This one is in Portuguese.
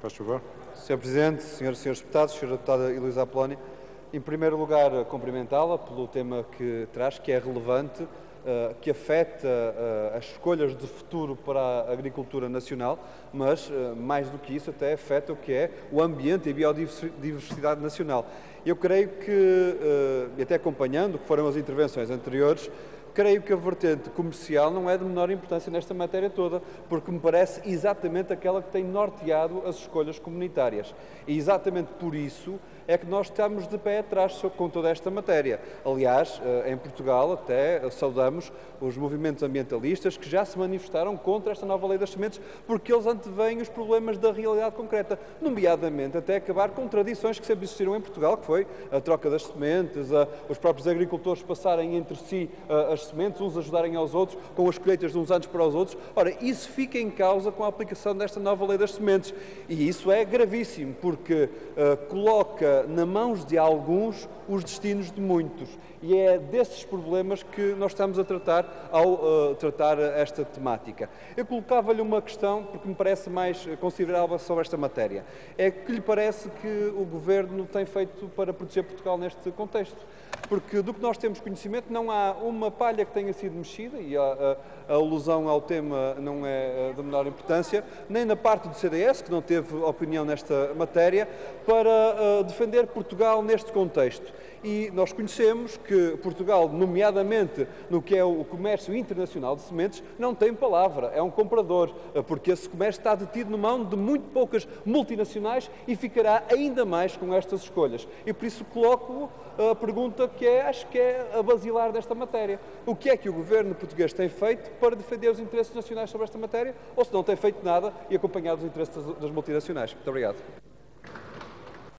Faz favor. Sr. Presidente, Senhoras e Senhores Deputados, Sra. Deputada Heloísa Apolónia, em primeiro lugar, cumprimentá-la pelo tema que traz, que é relevante, que afeta as escolhas de futuro para a agricultura nacional, mas, mais do que isso, até afeta o que é o ambiente e a biodiversidade nacional. Eu creio que, e até acompanhando o que foram as intervenções anteriores, creio que a vertente comercial não é de menor importância nesta matéria toda, porque me parece exatamente aquela que tem norteado as escolhas comunitárias. E exatamente por isso é que nós estamos de pé atrás com toda esta matéria. Aliás, em Portugal até saudamos os movimentos ambientalistas que já se manifestaram contra esta nova lei das sementes, porque eles antevêm os problemas da realidade concreta, nomeadamente até acabar com tradições que sempre existiram em Portugal, que foi a troca das sementes, os próprios agricultores passarem entre si as sementes, uns ajudarem aos outros, com as colheitas de uns anos para os outros. Ora, isso fica em causa com a aplicação desta nova lei das sementes. E isso é gravíssimo, porque coloca nas mãos de alguns os destinos de muitos. E é desses problemas que nós estamos a tratar ao tratar esta temática. Eu colocava-lhe uma questão, porque me parece mais considerável sobre esta matéria. É que lhe parece que o Governo tem feito para proteger Portugal neste contexto? Porque do que nós temos conhecimento não há uma palha que tenha sido mexida, e a alusão ao tema não é de menor importância, nem na parte do CDS, que não teve opinião nesta matéria, para defender Portugal neste contexto. E nós conhecemos que Portugal, nomeadamente no que é o comércio internacional de sementes, não tem palavra, é um comprador, porque esse comércio está detido na mão de muito poucas multinacionais e ficará ainda mais com estas escolhas. E por isso coloco a pergunta que acho que é a basilar desta matéria. O que é que o governo português tem feito para defender os interesses nacionais sobre esta matéria, ou se não tem feito nada e acompanhado os interesses das multinacionais? Muito obrigado.